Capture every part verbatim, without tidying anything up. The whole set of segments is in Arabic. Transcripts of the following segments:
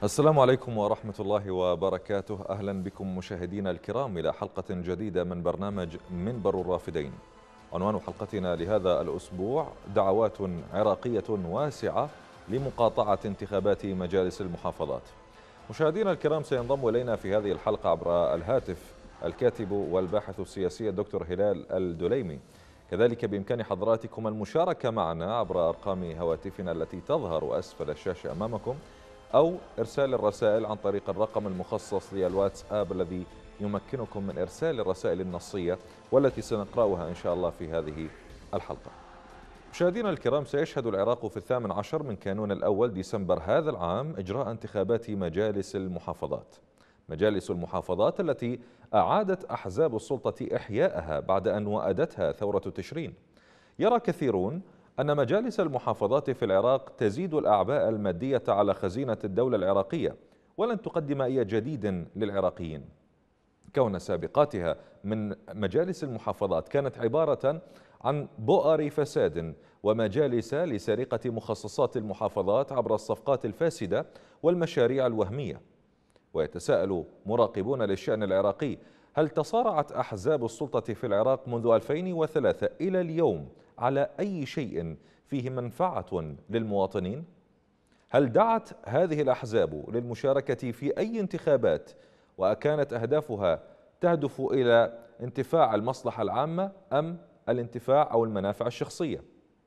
السلام عليكم ورحمة الله وبركاته. أهلا بكم مشاهدينا الكرام إلى حلقة جديدة من برنامج منبر الرافدين. عنوان حلقتنا لهذا الأسبوع: دعوات عراقية واسعة لمقاطعة انتخابات مجالس المحافظات. مشاهدينا الكرام، سينضم إلينا في هذه الحلقة عبر الهاتف الكاتب والباحث السياسي الدكتور هلال الدليمي. كذلك بإمكان حضراتكم المشاركة معنا عبر أرقام هواتفنا التي تظهر أسفل الشاشة أمامكم، أو إرسال الرسائل عن طريق الرقم المخصص للواتساب الذي يمكنكم من إرسال الرسائل النصية والتي سنقرأها إن شاء الله في هذه الحلقة. مشاهدينا الكرام، سيشهد العراق في الثامن عشر من كانون الأول ديسمبر هذا العام إجراء انتخابات مجالس المحافظات. مجالس المحافظات التي أعادت أحزاب السلطة إحياءها بعد أن وأدتها ثورة تشرين. يرى كثيرون أن مجالس المحافظات في العراق تزيد الأعباء المادية على خزينة الدولة العراقية، ولن تقدم أي جديد للعراقيين، كون سابقاتها من مجالس المحافظات كانت عبارة عن بؤر فساد ومجالس لسرقة مخصصات المحافظات عبر الصفقات الفاسدة والمشاريع الوهمية. ويتساءل مراقبون للشأن العراقي: هل تصارعت أحزاب السلطة في العراق منذ ألفين وثلاثة إلى اليوم على أي شيء فيه منفعة للمواطنين؟ هل دعت هذه الأحزاب للمشاركة في أي انتخابات وكانت أهدافها تهدف إلى انتفاع المصلحة العامة أم الانتفاع أو المنافع الشخصية؟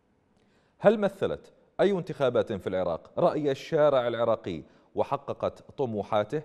هل مثلت أي انتخابات في العراق رأي الشارع العراقي وحققت طموحاته؟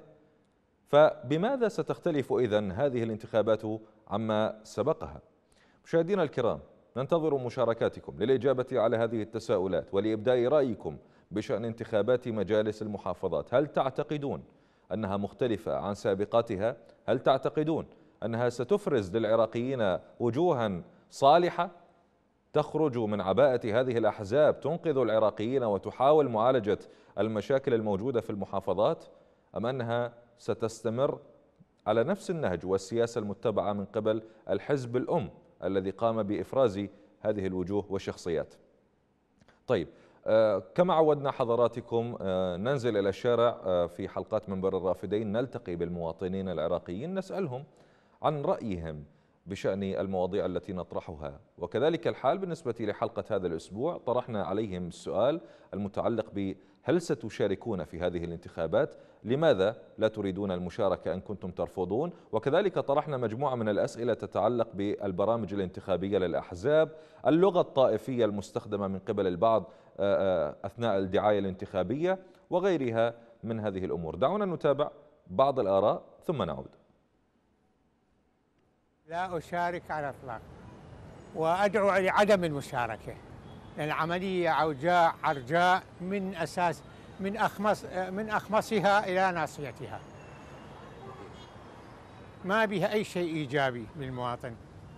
فبماذا ستختلف إذن هذه الانتخابات عما سبقها؟ مشاهدينا الكرام، ننتظر مشاركاتكم للإجابة على هذه التساؤلات ولإبداء رأيكم بشأن انتخابات مجالس المحافظات. هل تعتقدون أنها مختلفة عن سابقاتها؟ هل تعتقدون أنها ستفرز للعراقيين وجوها صالحة تخرج من عباءة هذه الأحزاب تنقذ العراقيين وتحاول معالجة المشاكل الموجودة في المحافظات، أم أنها ستستمر على نفس النهج والسياسة المتبعة من قبل الحزب الأم الذي قام بإفراز هذه الوجوه والشخصيات؟ طيب، آه كما عودنا حضراتكم، آه ننزل إلى الشارع آه في حلقات منبر الرافدين، نلتقي بالمواطنين العراقيين، نسألهم عن رأيهم بشأن المواضيع التي نطرحها. وكذلك الحال بالنسبة لحلقة هذا الأسبوع، طرحنا عليهم السؤال المتعلق ب: هل ستشاركون في هذه الانتخابات؟ لماذا لا تريدون المشاركة إن كنتم ترفضون؟ وكذلك طرحنا مجموعة من الأسئلة تتعلق بالبرامج الانتخابية للأحزاب، اللغة الطائفية المستخدمة من قبل البعض أثناء الدعاية الانتخابية، وغيرها من هذه الأمور. دعونا نتابع بعض الآراء ثم نعود. لا أشارك على الإطلاق، وأدعو لعدم المشاركة، لأن العملية عوجاء عرجاء من أساس من أخمص من أخمصها إلى ناصيتها، ما بها أي شيء إيجابي للمواطن،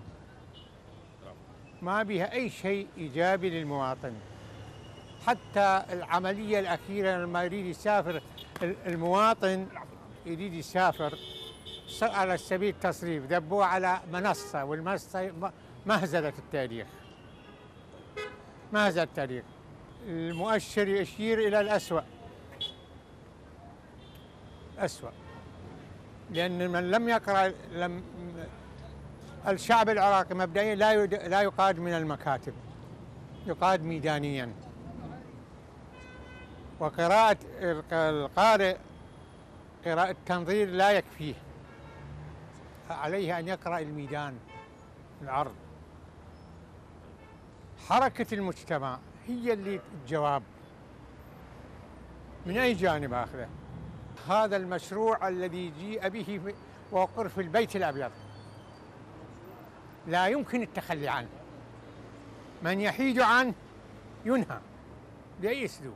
ما بها أي شيء إيجابي للمواطن. حتى العملية الأخيرة لما يريد يسافر المواطن، يريد يسافر على سبيل التصريف، ذبوه على منصة، والمنصة مهزلة التاريخ، مهزلة التاريخ. المؤشر يشير إلى الأسوأ، أسوأ، لأن من لم يقرأ لم الشعب العراقي مبدئيا لا لا يقاد من المكاتب، يقاد ميدانيا، وقراءة القارئ قراءة تنظير لا يكفيه، عليه أن يقرأ الميدان، العرض. حركة المجتمع هي اللي الجواب، من أي جانب أخذه. هذا المشروع الذي جيء به وقر في البيت الأبيض لا يمكن التخلي عنه، من يحيد عنه ينهى بأي أسلوب.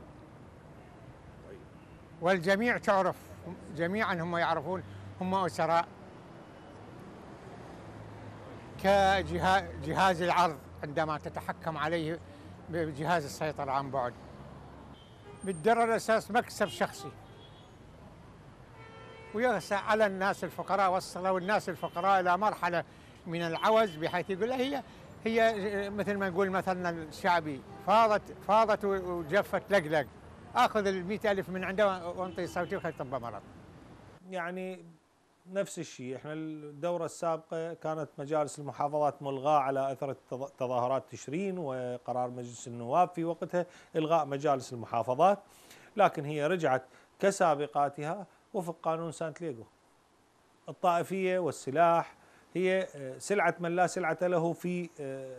والجميع تعرف، جميعا هم يعرفون، هم أسراء كجهاز العرض عندما تتحكم عليه بجهاز السيطرة عن بعد، بالدرجة الأساس مكسب شخصي، ويغسى على الناس الفقراء. وصلوا الناس الفقراء إلى مرحلة من العوز، بحيث يقول هي هي مثل ما نقول مثلنا الشعبي: فاضت فاضت وجفت لقلق، اخذ ال مئة ألف من عنده وانطي صوتي وخلي طب مرض. يعني نفس الشيء، احنا الدورة السابقة كانت مجالس المحافظات ملغاة على اثر تظاهرات تشرين وقرار مجلس النواب في وقتها الغاء مجالس المحافظات، لكن هي رجعت كسابقاتها وفق قانون سانت ليغو. الطائفية والسلاح هي سلعة من لا سلعة له في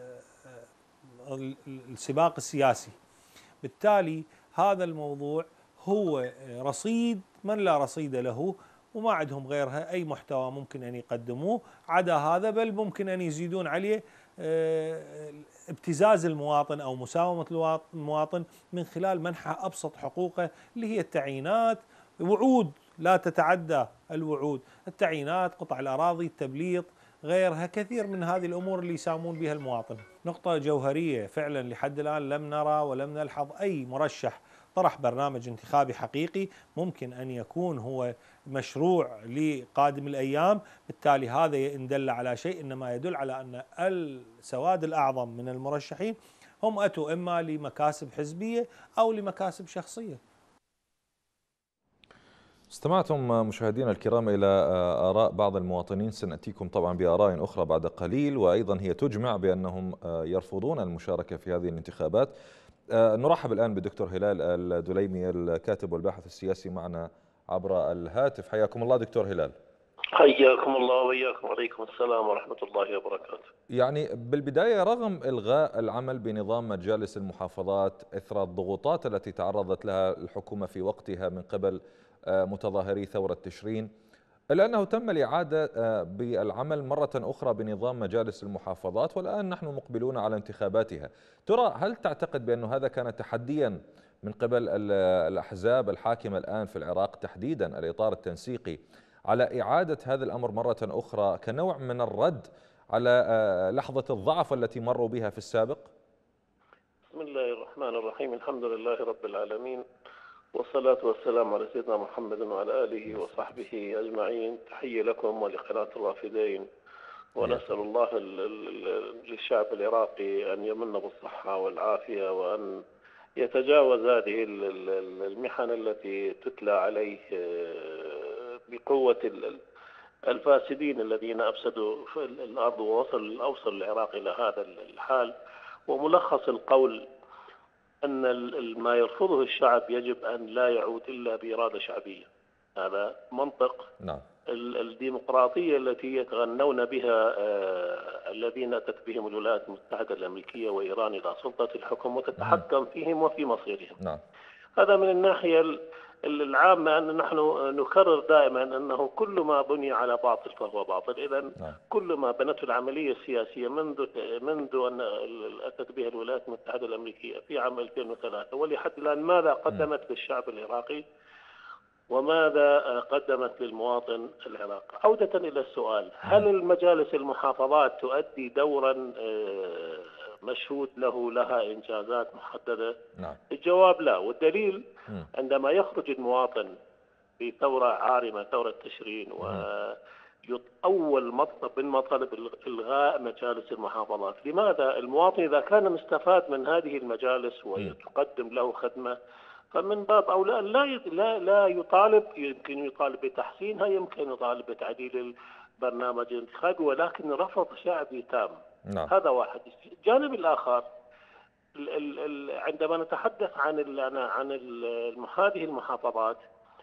السباق السياسي، بالتالي هذا الموضوع هو رصيد من لا رصيد له، وما عندهم غيرها أي محتوى ممكن أن يقدموه عدا هذا، بل ممكن أن يزيدون عليه ابتزاز المواطن أو مساومة المواطن من خلال منحه أبسط حقوقه اللي هي التعيينات، وعود لا تتعدى الوعود، التعيينات، قطع الأراضي، التبليط، غيرها كثير من هذه الأمور اللي يساومون بها المواطن. نقطة جوهرية فعلا لحد الآن لم نرى ولم نلحظ أي مرشح طرح برنامج انتخابي حقيقي ممكن أن يكون هو مشروع لقادم الأيام، بالتالي هذا إن دل على شيء إنما يدل على أن السواد الأعظم من المرشحين هم أتوا إما لمكاسب حزبية أو لمكاسب شخصية. استمعتم مشاهدينا الكرام إلى آراء بعض المواطنين، سنأتيكم طبعا بآراء أخرى بعد قليل، وأيضا هي تجمع بأنهم يرفضون المشاركة في هذه الانتخابات. نرحب الآن بالدكتور هلال الدليمي الكاتب والباحث السياسي معنا عبر الهاتف. حياكم الله دكتور هلال. حياكم الله وإياكم، وعليكم السلام ورحمة الله وبركاته. يعني بالبداية، رغم إلغاء العمل بنظام مجالس المحافظات إثر الضغوطات التي تعرضت لها الحكومة في وقتها من قبل متظاهري ثورة تشرين، إلا أنه تم الإعادة بالعمل مرة أخرى بنظام مجالس المحافظات، والآن نحن مقبلون على انتخاباتها. ترى هل تعتقد بأن هذا كان تحديا من قبل الأحزاب الحاكمة الآن في العراق تحديدا الإطار التنسيقي على إعادة هذا الأمر مرة أخرى كنوع من الرد على لحظة الضعف التي مروا بها في السابق؟ بسم الله الرحمن الرحيم، الحمد لله رب العالمين، والصلاة والسلام على سيدنا محمد وعلى آله وصحبه أجمعين. تحية لكم ولقناة الرافدين، ونسأل الله للشعب العراقي أن يمن بالصحة والعافية، وأن يتجاوز هذه المحن التي تتلى عليه بقوة الفاسدين الذين أفسدوا في الأرض ووصل أوصل العراق إلى هذا الحال. وملخص القول أن ما يرفضه الشعب يجب أن لا يعود إلا بإرادة شعبية. هذا منطق. نعم. الديمقراطية التي يتغنون بها الذين أتت بهم الولايات المتحدة الأمريكية وإيران إلى سلطة الحكم وتتحكم فيهم وفي مصيرهم. نعم. هذا من الناحية العامة، أن نحن نكرر دائما أنه كل ما بني على باطل فهو باطل. إذن نعم. كل ما بنته العملية السياسية منذ منذ أن أتت بها الولايات المتحدة الأمريكية في عام ألفين وثلاثة ولحد الآن ماذا قدمت م. للشعب العراقي وماذا قدمت للمواطن العراقي؟ عودة إلى السؤال، هل المجالس المحافظات تؤدي دورا مشهود له لها إنجازات محددة؟ نعم. الجواب لا، والدليل م. عندما يخرج المواطن في ثورة عارمة، ثورة تشرين، وأول مطلب من مطالب إلغاء مجالس المحافظات. لماذا؟ المواطن إذا كان مستفاد من هذه المجالس وتقدم له خدمة، فمن باب أولى لا لا لا يطالب، يمكن يطالب بتحسينها، يمكن يطالب بتعديل البرنامج الانتخابي، ولكن رفض شعبي تام. نعم. هذا واحد. الجانب الآخر، ال ال ال عندما نتحدث عن ال عن ال هذه المحافظات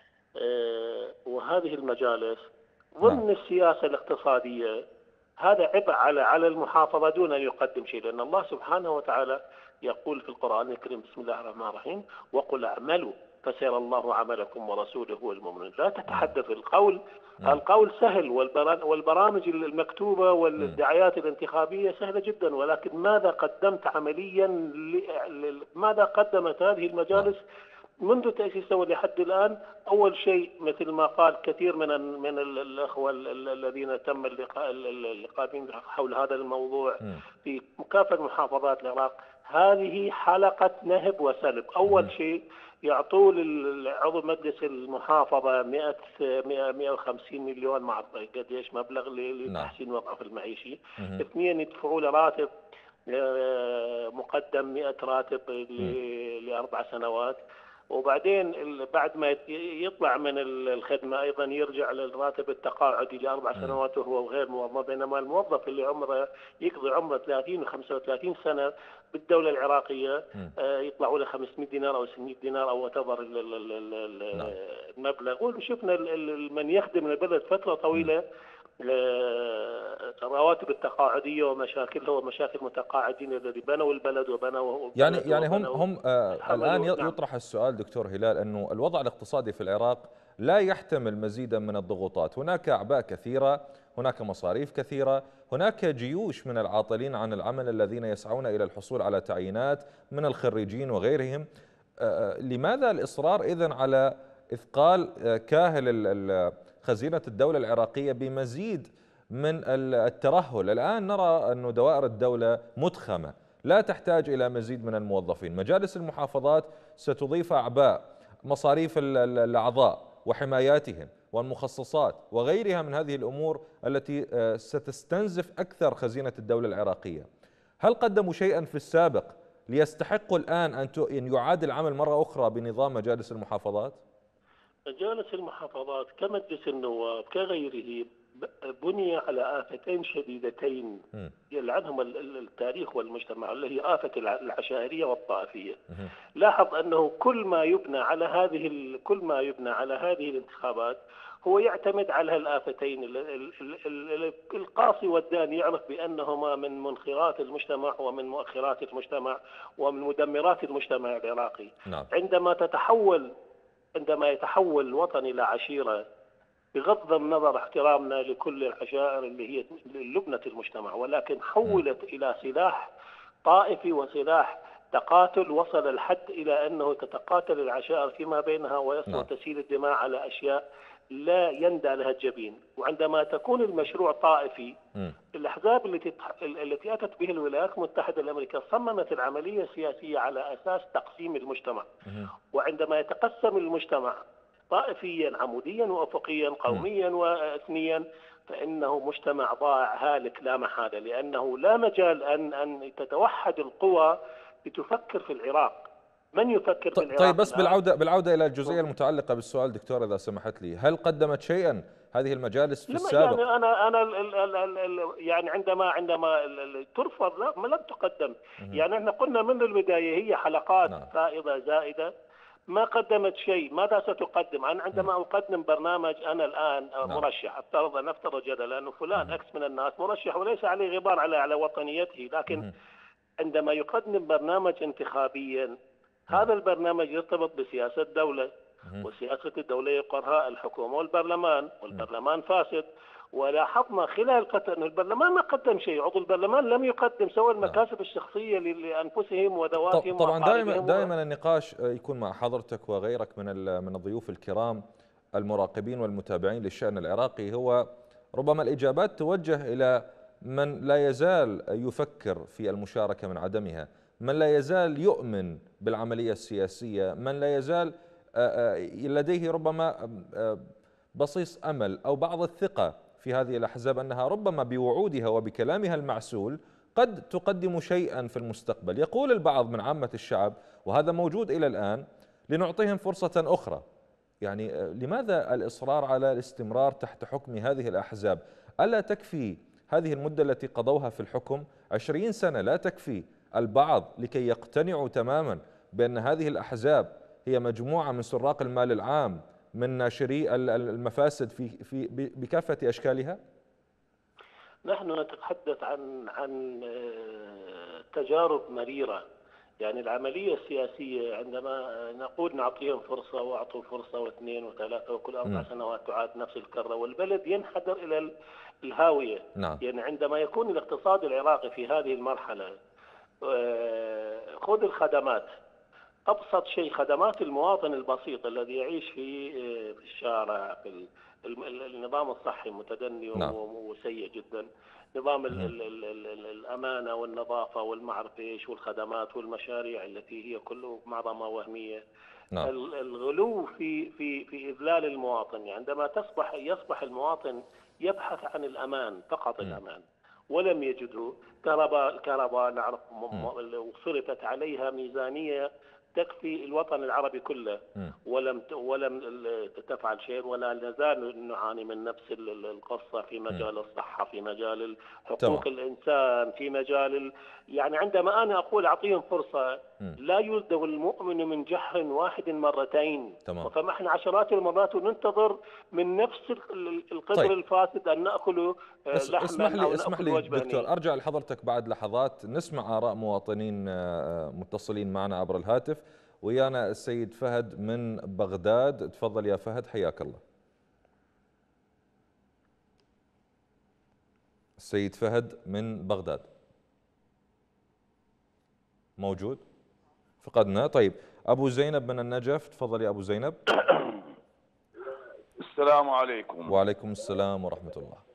آه وهذه المجالس ضمن نعم. السياسة الاقتصادية، هذا عبء على على المحافظة دون أن يقدم شيء، لأن الله سبحانه وتعالى يقول في القرآن الكريم: بسم الله الرحمن الرحيم، وقل اعملوا فسيرى الله عملكم ورسوله والمؤمنون. لا تتحدث القول القول سهل، والبرامج المكتوبة والدعايات الانتخابية سهلة جدا، ولكن ماذا قدمت عمليا؟ ماذا قدمت هذه المجالس منذ تأسيسها ولحد الآن؟ أول شيء مثل ما قال كثير من من الأخوة الذين تم اللقاء اللقاء حول هذا الموضوع في كافة محافظات العراق، هذه حلقة نهب وسلب. أول شيء يعطوا عضو مجلس المحافظة مئة مئة وخمسين مليون، مع قديش مبلغ لتحسين وضعه المعيشي. اثنين، يدفعوا له راتب مقدم مئة راتب لأربع سنوات. وبعدين بعد ما يطلع من الخدمة أيضا يرجع للراتب التقاعدي لأربع سنوات وهو غير موظف، بينما الموظف اللي عمره يقضي عمره ثلاثين وخمسة وثلاثين سنة بالدولة العراقية يطلعوا له خمسمئة دينار أو ستمئة دينار أو وتبر المبلغ. وشفنا من يخدم البلد فترة طويلة رواتب التقاعديه ومشاكلها ومشاكل المتقاعدين الذي بنوا البلد وبنوا يعني يعني هم هم آه الان يطرح السؤال دكتور هلال انه الوضع الاقتصادي في العراق لا يحتمل مزيدا من الضغوطات، هناك اعباء كثيره، هناك مصاريف كثيره، هناك جيوش من العاطلين عن العمل الذين يسعون الى الحصول على تعيينات من الخريجين وغيرهم. آه لماذا الاصرار اذن على اثقال آه كاهل خزينة الدولة العراقية بمزيد من الترهل؟ الآن نرى أن دوائر الدولة متخمة لا تحتاج إلى مزيد من الموظفين، مجالس المحافظات ستضيف أعباء، مصاريف الأعضاء وحماياتهم والمخصصات وغيرها من هذه الأمور التي ستستنزف أكثر خزينة الدولة العراقية. هل قدموا شيئا في السابق ليستحقوا الآن أن يعاد العمل مرة أخرى بنظام مجالس المحافظات؟ مجالس المحافظات كمجلس النواب كغيره بني على آفتين شديدتين يلعنهم التاريخ والمجتمع، اللي هي آفة العشائرية والطائفية. لاحظ أنه كل ما يبنى على هذه كل ما يبنى على هذه الانتخابات هو يعتمد على الآفتين. القاصي والداني يعرف بأنهما من منخرات المجتمع ومن مؤخرات المجتمع ومن مدمرات المجتمع العراقي. نعم. عندما تتحول عندما يتحول الوطن إلى عشيرة، بغض النظر احترامنا لكل العشائر اللي هي لبنة المجتمع، ولكن حولت إلى سلاح طائفي وسلاح تقاتل وصل الحد إلى أنه تتقاتل العشائر فيما بينها ويصل تسيل الدماء على أشياء لا يندى لها الجبين. وعندما تكون المشروع طائفي، الأحزاب التي التي أتت به الولايات المتحدة الأمريكية صممت العملية السياسية على أساس تقسيم المجتمع. وعندما يتقسم المجتمع طائفيا عموديا وأفقيا قوميا وإثنيا فإنه مجتمع ضائع هالك لا محالة، لأنه لا مجال أن أن تتوحد القوى لتفكر في العراق. من يفكر في العراق؟ طيب بس بالعودة بالعودة إلى الجزئية المتعلقة بالسؤال دكتور إذا سمحت لي، هل قدمت شيئا هذه المجالس في السابق؟ يعني أنا أنا ال ال ال ال يعني عندما عندما ترفض لا ما لم تقدم. يعني احنا قلنا من البداية هي حلقات نعم. فائضة زائدة ما قدمت شيء. ماذا ستقدم؟ أنا عندما أقدم برنامج أنا الآن نعم. مرشح، أفترض نفترض جدلا أنه فلان أكس من الناس مرشح وليس عليه غبار على على وطنيته، لكن عندما يقدم برنامج انتخابيا هذا البرنامج يرتبط بسياسة الدولة، وسياسة الدولة يقرها الحكومة والبرلمان، والبرلمان فاسد. ولاحظنا خلال الفترة أن البرلمان ما قدم شيء، عضو البرلمان لم يقدم سوى المكاسب الشخصية لأنفسهم وذواتهم. طبعا دائما دائما النقاش يكون مع حضرتك وغيرك من من الضيوف الكرام المراقبين والمتابعين للشأن العراقي، هو ربما الإجابات توجه إلى من لا يزال يفكر في المشاركة من عدمها، من لا يزال يؤمن بالعملية السياسية، من لا يزال لديه ربما بصيص أمل أو بعض الثقة في هذه الأحزاب أنها ربما بوعودها وبكلامها المعسول قد تقدم شيئا في المستقبل. يقول البعض من عامة الشعب وهذا موجود إلى الآن لنعطيهم فرصة أخرى. يعني لماذا الإصرار على الاستمرار تحت حكم هذه الأحزاب؟ ألا تكفي هذه المدة التي قضوها في الحكم؟ عشرين سنة لا تكفي البعض لكي يقتنعوا تماما بأن هذه الأحزاب هي مجموعة من سراق المال العام، من ناشري المفاسد في في بكافة أشكالها؟ نحن نتحدث عن عن تجارب مريرة. يعني العملية السياسية عندما نقول نعطيهم فرصة واعطوا فرصة واثنين وثلاثة وكل أربع م. سنوات تعاد نفس الكرة والبلد ينحدر إلى الهاوية. نعم. يعني عندما يكون الاقتصاد العراقي في هذه المرحلة، خذ الخدمات، أبسط شيء خدمات المواطن البسيط الذي يعيش في في الشارع، في النظام الصحي متدني نعم. وسيء جدا، نظام ال ال ال ال الأمانة والنظافة والمعرفة ايش والخدمات والمشاريع التي هي كله معظمها وهمية. نعم. الغلو في في في إذلال المواطن. عندما تصبح يصبح المواطن يبحث عن الأمان فقط، م. الأمان، ولم يجده. كهرباء الكهرباء نعرف وصرفت عليها ميزانية تكفي الوطن العربي كله، ولم ولم تفعل شيء، ولا نزال نعاني من نفس القصة في مجال الصحة، في مجال حقوق الإنسان، في مجال ال... يعني عندما أنا أقول أعطيهم فرصة، لا يلدغ المؤمن من جحر واحد مرتين، فنحن عشرات المرات وننتظر من نفس القدر طيب. الفاسد أن نأكل لحما اسمح لي أو اسمح لي دكتور، أرجع لحضرتك بعد لحظات نسمع آراء مواطنين متصلين معنا عبر الهاتف. ويانا السيد فهد من بغداد. تفضل يا فهد، حياك الله. السيد فهد من بغداد موجود؟ فقدنا. طيب أبو زينب من النجف، تفضل يا أبو زينب. السلام عليكم. وعليكم السلام ورحمة الله.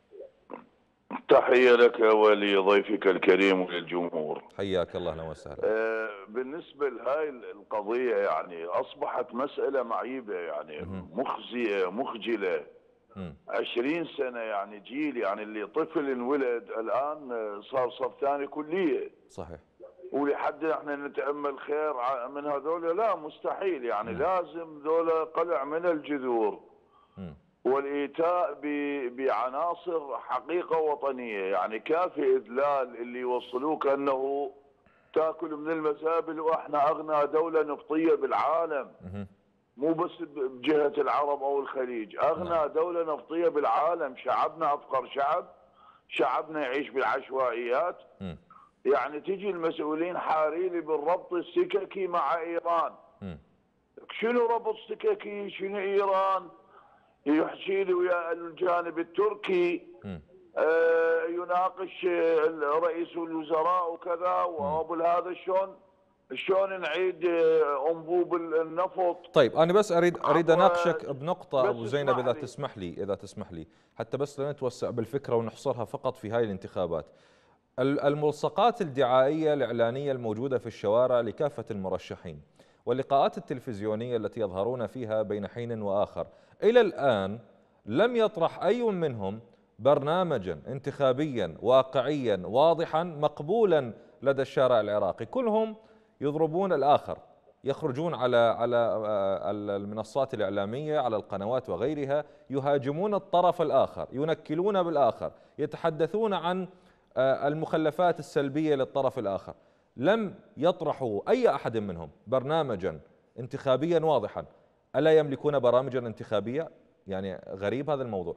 تحية لك ولضيفك الكريم وللجمهور. حياك الله، اهلا وسهلا. آه بالنسبة لهاي القضية يعني أصبحت مسألة معيبة، يعني مخزية مخجلة. عشرين سنة يعني جيل، يعني اللي طفل انولد الآن صار صف ثاني كلية. صحيح. ولحد احنا نتأمل خير من هذول؟ لا، مستحيل. يعني م. لازم ذولا قلع من الجذور م. والإيتاء بعناصر حقيقة وطنية. يعني كافي إذلال اللي يوصلوك أنه تاكل من المزابل وإحنا أغنى دولة نفطية بالعالم، مو بس بجهة العرب أو الخليج، أغنى دولة نفطية بالعالم. شعبنا أفقر شعب، شعبنا يعيش بالعشوائيات. يعني تجي المسؤولين حاريلي بالربط السككي مع إيران. شنو ربط سككي؟ شنو إيران؟ يحكي لي ويا الجانب التركي، آه يناقش رئيس الوزراء وكذا، وابو هذا شلون شلون نعيد انبوب النفط. طيب انا بس اريد اريد اناقشك بنقطه ابو زينب اذا تسمح لي اذا تسمح لي حتى بس لنتوسع بالفكره ونحصرها فقط في هاي الانتخابات. الملصقات الدعائيه الاعلانيه الموجوده في الشوارع لكافه المرشحين واللقاءات التلفزيونيه التي يظهرون فيها بين حين واخر، إلى الآن لم يطرح أي منهم برنامجا انتخابيا واقعيا واضحا مقبولا لدى الشارع العراقي. كلهم يضربون الآخر، يخرجون على على المنصات الإعلامية، على القنوات وغيرها، يهاجمون الطرف الآخر، ينكلون بالآخر، يتحدثون عن المخلفات السلبية للطرف الآخر. لم يطرحوا أي أحد منهم برنامجا انتخابيا واضحا. ألا يملكون برامجا انتخابية؟ يعني غريب هذا الموضوع.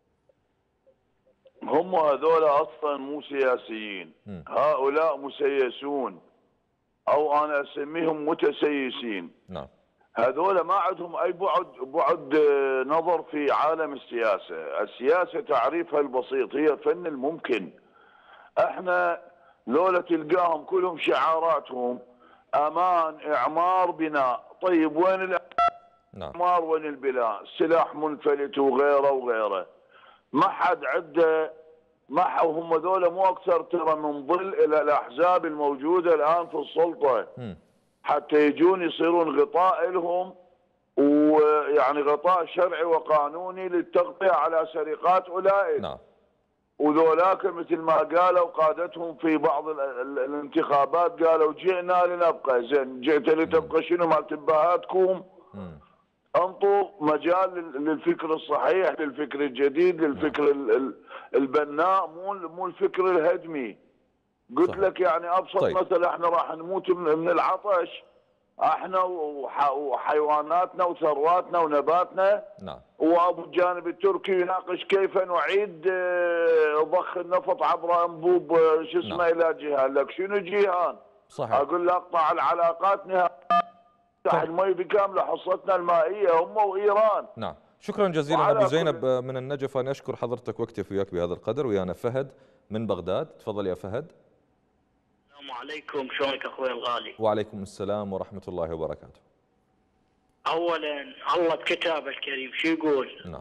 هم هذول أصلا مو سياسيين، م. هؤلاء مسيسون، أو أنا أسميهم متسيسين. نعم. هذول ما عندهم أي بعد بعد نظر في عالم السياسة. السياسة تعريفها البسيط هي فن الممكن. احنا لولا تلقاهم كلهم شعاراتهم أمان، إعمار، بناء. طيب وين الإعمار؟ نعم. وين البناء؟ سلاح منفلت وغيره وغيره. ما حد عنده، ما هم ذولا مو اكثر ترى من ظل الى الاحزاب الموجوده الان في السلطه، م. حتى يجون يصيرون غطاء لهم، ويعني غطاء شرعي وقانوني للتغطيه على سرقات اولئك. نعم. وذولاك مثل ما قالوا قادتهم في بعض الانتخابات، قالوا جئنا لنبقى. زين، جئت لتبقى شنو؟ مال تبهاتكم؟ انطوا مجال للفكر الصحيح، للفكر الجديد، للفكر البناء، مو مو الفكر الهدمي. قلت صحيح. لك يعني ابسط طيب. مثلا احنا راح نموت من العطش، احنا وحيواناتنا وثرواتنا ونباتنا. نعم. وابو الجانب التركي يناقش كيف نعيد ضخ النفط عبر انبوب شو اسمه نعم. الى جيهان. لك شنو جيهان؟ صحيح. اقول له اقطع العلاقات نهائيا، المي بكامله حصتنا المائيه هم وايران. نعم. شكرا جزيلا ابو زينب من النجف. انا اشكر حضرتك واكتفي وياك بهذا القدر. ويانا فهد من بغداد، تفضل يا فهد. السلام عليكم، شلونك اخوي الغالي؟ وعليكم السلام ورحمه الله وبركاته. اولا الله بكتابه الكريم شو يقول؟ نعم.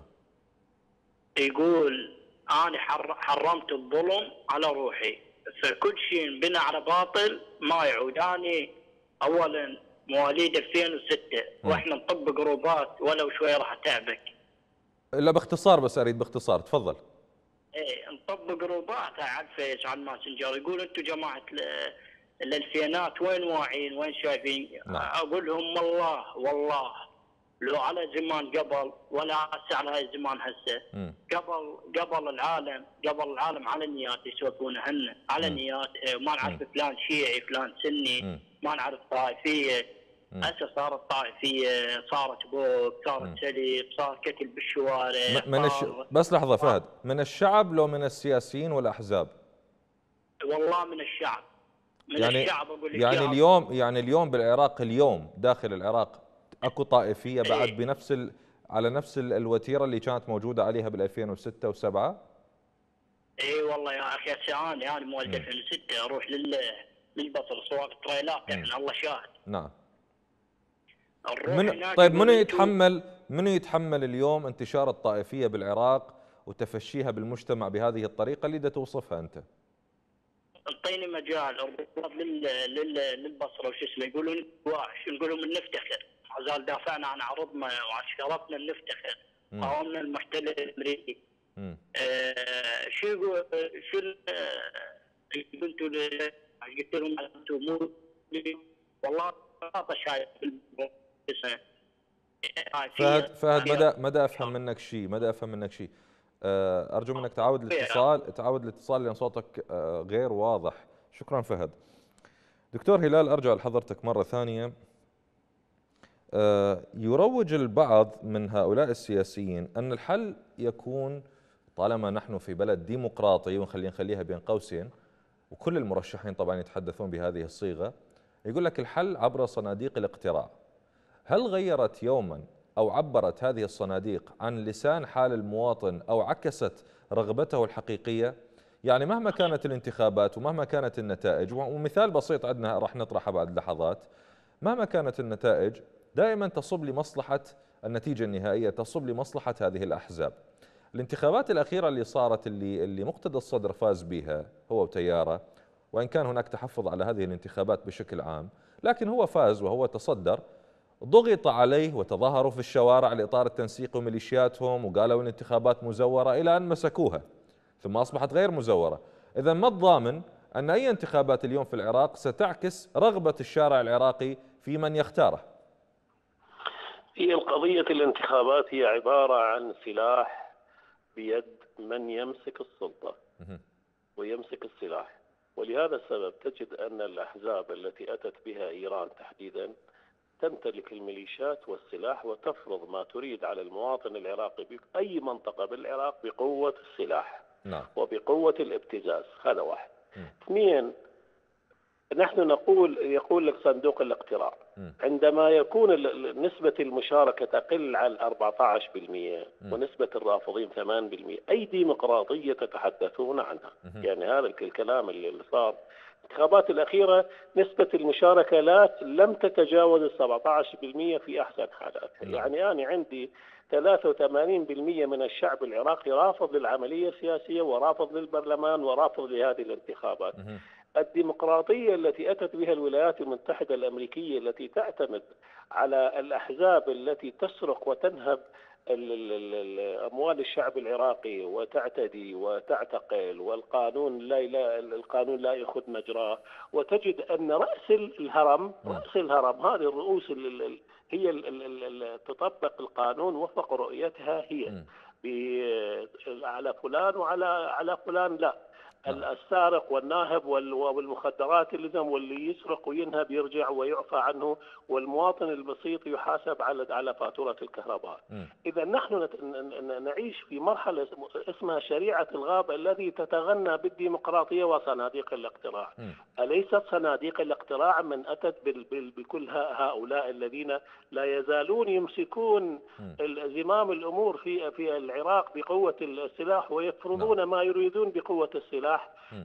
يقول انا حرمت الظلم على روحي، فكل شيء انبنى على باطل ما يعود. انا اولا مواليد ألفين وستة م. واحنا نطبق جروبات ولو شوي راح اتعبك. لا باختصار بس اريد باختصار، تفضل. ايه نطبق جروبات على الفيس على الماسنجر، يقول انتم جماعه الالفينات وين واعيين وين شايفين؟ نعم. اقول لهم والله والله لو على زمان قبل ولا هسه على هاي الزمان هسه، قبل قبل العالم قبل العالم على نيات يسولفون هن على نيات، ما نعرف فلان شيعي فلان سني، م. ما نعرف طائفيه. هسه صارت طائفيه، صارت بوك، صارت سليب، صار كتل بالشوارع. من الش... بس لحظه فهد، من الشعب لو من السياسيين والاحزاب؟ والله من الشعب. من يعني الشعب اقول لك يعني اليوم يعني اليوم بالعراق، اليوم داخل العراق اكو طائفيه بعد إيه؟ بنفس ال... على نفس الوتيره اللي كانت موجوده عليها بال ألفين وستة وسبعة؟ اي والله يا اخي هسه انا انا مواليد ألفين وستة اروح لل للبصر سواق التريلات، يعني الله شاهد. نعم. من طيب منو يتحمل منو يتحمل اليوم انتشار الطائفيه بالعراق وتفشيها بالمجتمع بهذه الطريقه اللي دا توصفها انت؟ اعطيني مجال الرباط لل لل للبصره وش اسمه يقولون واش نقولوا من نفتخر، ما زال دافعنا عن عرضنا وعن شرفنا نفتخر، قاومنا المحتل الامريكي. آه شو يقول شو انتم قلت لهم انتم مو والله شايف فهد فهد مدى مدى افهم منك شيء مدى افهم منك شيء ارجو منك تعاود الاتصال تعاود الاتصال لان صوتك غير واضح. شكرا فهد. دكتور هلال، ارجع لحضرتك مره ثانيه. يروج البعض من هؤلاء السياسيين ان الحل يكون، طالما نحن في بلد ديمقراطي، ونخلينا نخليها بين قوسين، وكل المرشحين طبعا يتحدثون بهذه الصيغه، يقول لك الحل عبر صناديق الاقتراع. هل غيرت يوما أو عبرت هذه الصناديق عن لسان حال المواطن أو عكست رغبته الحقيقية؟ يعني مهما كانت الانتخابات ومهما كانت النتائج، ومثال بسيط عندنا راح نطرحه بعد لحظات، مهما كانت النتائج دائما تصب لمصلحة النتيجة النهائية، تصب لمصلحة هذه الأحزاب. الانتخابات الأخيرة اللي صارت اللي, اللي مقتدى الصدر فاز بها هو وتياره، وإن كان هناك تحفظ على هذه الانتخابات بشكل عام، لكن هو فاز وهو تصدر. ضغط عليه وتظاهروا في الشوارع لإطار التنسيق وميليشياتهم وقالوا الانتخابات مزورة إلى أن مسكوها ثم أصبحت غير مزورة. إذا ما الضامن أن أي انتخابات اليوم في العراق ستعكس رغبة الشارع العراقي في من يختاره؟ هي القضية الانتخابات هي عبارة عن سلاح بيد من يمسك السلطة ويمسك السلاح، ولهذا السبب تجد أن الأحزاب التي أتت بها إيران تحديدا تمتلك الميليشيات والسلاح وتفرض ما تريد على المواطن العراقي بأي منطقة بالعراق بقوة السلاح. نعم. وبقوة الابتزاز. هذا واحد. اثنين، نحن نقول يقول لك صندوق الاقتراع، عندما يكون نسبة المشاركة تقل عن أربعة عشر بالمئة ونسبة الرافضين ثمانية بالمئة، أي ديمقراطية تتحدثون عنها؟ يعني هذا الكلام اللي صار الانتخابات الأخيرة نسبة المشاركة لا لم تتجاوز السبعة عشر بالمئة في أحسن حالاتها. يعني أنا عندي ثلاثة وثمانين بالمئة من الشعب العراقي رافض للعملية السياسية ورافض للبرلمان ورافض لهذه الانتخابات. الديمقراطية التي أتت بها الولايات المتحدة الأمريكية التي تعتمد على الأحزاب التي تسرق وتنهب أموال الشعب العراقي وتعتدي وتعتقل، والقانون لا القانون لا يأخذ مجراه، وتجد أن رأس الهرم رأس الهرم هذه الرؤوس هي تطبق القانون وفق رؤيتها هي على فلان وعلى على فلان لا. السارق والناهب والمخدرات اللي واللي يسرق وينهب يرجع ويعفى عنه، والمواطن البسيط يحاسب على على فاتورة الكهرباء. إذا نحن نعيش في مرحلة اسمها شريعة الغابة الذي تتغنى بالديمقراطية وصناديق الاقتراع. أليست صناديق الاقتراع من أتت بكل هؤلاء الذين لا يزالون يمسكون زمام الأمور في في العراق بقوة السلاح ويفرضون ما يريدون بقوة السلاح؟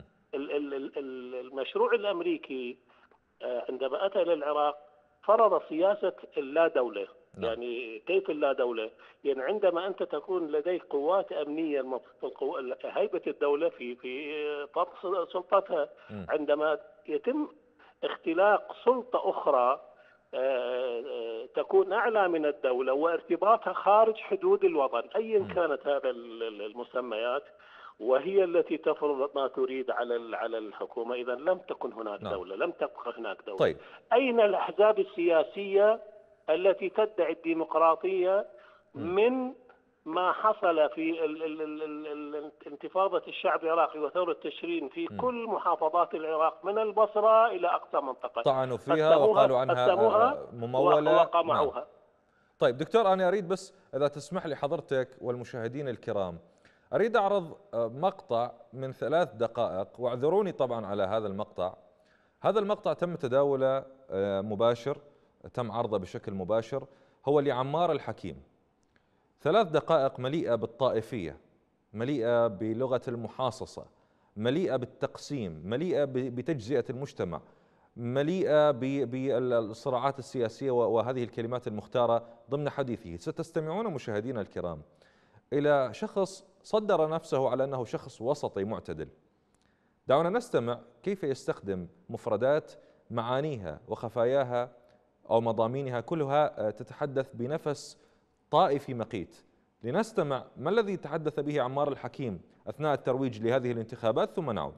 المشروع الأمريكي عندما أتى للعراق فرض سياسة اللا دولة. يعني كيف اللا دولة؟ يعني عندما أنت تكون لديك قوات أمنية، هيبة الدولة في في فرض سلطتها، عندما يتم اختلاق سلطة أخرى تكون أعلى من الدولة وارتباطها خارج حدود الوطن أيا كانت هذا المسميات، وهي التي تفرض ما تريد على على الحكومة، إذا لم تكن هناك نعم. دولة، لم تبقى هناك دولة. طيب. أين الأحزاب السياسية التي تدعي الديمقراطية من ما حصل في ال ال ال ال ال انتفاضة الشعب العراقي وثورة تشرين في م. كل محافظات العراق من البصرة إلى أقصى منطقة، طعنوا فيها وقالوا عنها ممولة وقمعوها. نعم. طيب دكتور، أنا أريد بس إذا تسمح لي حضرتك والمشاهدين الكرام، أريد أعرض مقطع من ثلاث دقائق، واعذروني طبعا على هذا المقطع. هذا المقطع تم تداوله مباشر، تم عرضه بشكل مباشر، هو لعمار الحكيم. ثلاث دقائق مليئة بالطائفية، مليئة بلغة المحاصصة، مليئة بالتقسيم، مليئة بتجزئة المجتمع، مليئة بالصراعات السياسية وهذه الكلمات المختارة ضمن حديثه. ستستمعون مشاهدينا الكرام إلى شخص صدر نفسه على أنه شخص وسطي معتدل. دعونا نستمع كيف يستخدم مفردات معانيها وخفاياها أو مضامينها كلها تتحدث بنفس طائفي مقيت. لنستمع ما الذي تحدث به عمار الحكيم أثناء الترويج لهذه الانتخابات، ثم نعود.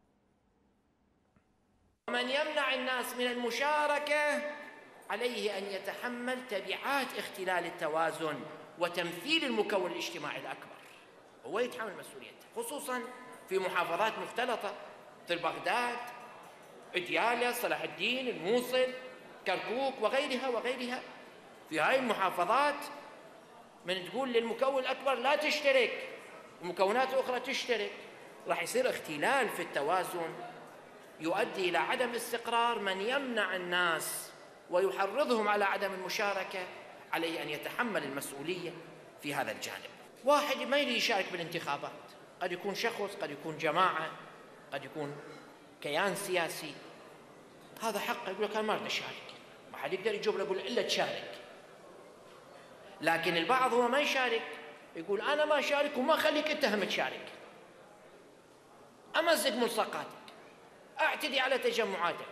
من يمنع الناس من المشاركة عليه أن يتحمل تبعات اختلال التوازن وتمثيل المكون الاجتماعي الأكبر، هو يتحمل مسؤوليته، خصوصا في محافظات مختلطة مثل بغداد، إديالة، صلاح الدين، الموصل، كركوك وغيرها وغيرها. في هاي المحافظات من تقول للمكون الأكبر لا تشترك ومكونات أخرى تشترك، راح يصير اختلال في التوازن يؤدي إلى عدم استقرار. من يمنع الناس ويحرضهم على عدم المشاركة عليه أن يتحمل المسؤولية في هذا الجانب. واحد ما يريد يشارك بالانتخابات، قد يكون شخص، قد يكون جماعة، قد يكون كيان سياسي، هذا حقه، يقول لك أنا ما أريد أشارك، ما حد يقدر يجيب له يقول إلا تشارك. لكن البعض هو ما يشارك، يقول أنا ما أشارك وما أخليك أنت هم تشارك، أمزق ملصقاتك، أعتدي على تجمعاتك،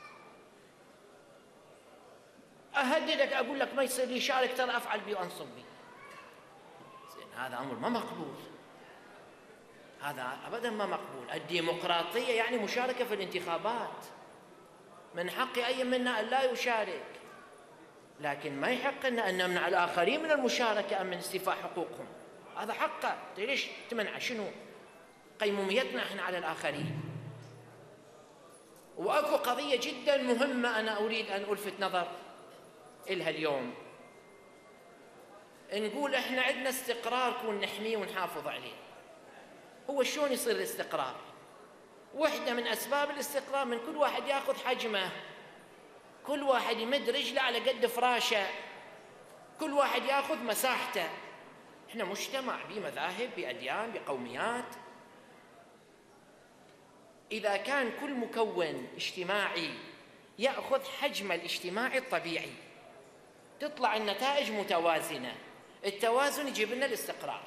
أهددك، أقول لك ما يصير لي شارك ترى أفعل بي وأنصب بي. زين، هذا أمر ما مقبول، هذا أبدا ما مقبول. الديمقراطية يعني مشاركة في الانتخابات، من حق أي منا أن لا يشارك، لكن ما يحق لنا أن نمنع الآخرين من المشاركة أم من استيفاء حقوقهم، هذا حقه. ليش تمنع؟ شنو قيموميتنا احنا على الآخرين؟ وأكو قضية جدا مهمة أنا أريد أن ألفت نظر إلها اليوم. نقول إحنا عندنا استقرار كون نحميه ونحافظ عليه. هو شلون يصير الاستقرار؟ واحدة من أسباب الاستقرار من كل واحد يأخذ حجمه، كل واحد يمد رجله على قد فراشه، كل واحد يأخذ مساحته. إحنا مجتمع بمذاهب، بأديان، بقوميات. إذا كان كل مكون اجتماعي يأخذ حجم الاجتماعي الطبيعي تطلع النتائج متوازنة، التوازن يجيب لنا الاستقرار.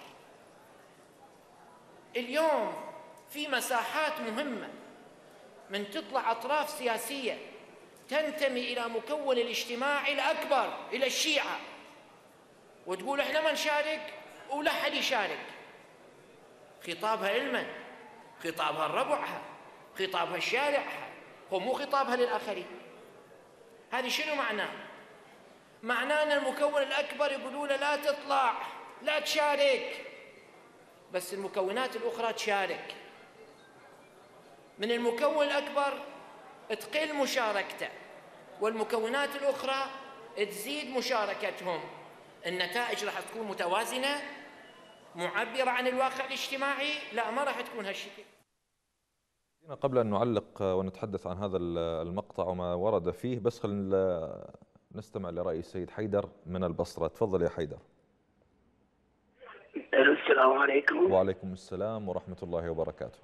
اليوم في مساحات مهمة من تطلع أطراف سياسية تنتمي إلى مكون الاجتماعي الأكبر، إلى الشيعة، وتقول إحنا ما نشارك ولا حد يشارك. خطابها علما، خطابها لربعها، خطابها لشارعها، هو مو خطابها للآخرين. هذه شنو معناه؟ معناه أن المكون الأكبر يقولون لا تطلع، لا تشارك، بس المكونات الأخرى تشارك. من المكون الأكبر تقل مشاركته والمكونات الأخرى تزيد مشاركتهم، النتائج راح تكون متوازنة معبرة عن الواقع الاجتماعي؟ لا، ما راح تكون هالشكل. قبل أن نعلق ونتحدث عن هذا المقطع وما ورد فيه، بس خلينا نستمع لرأي السيد حيدر من البصرة. تفضل يا حيدر. السلام عليكم. وعليكم السلام ورحمة الله وبركاته.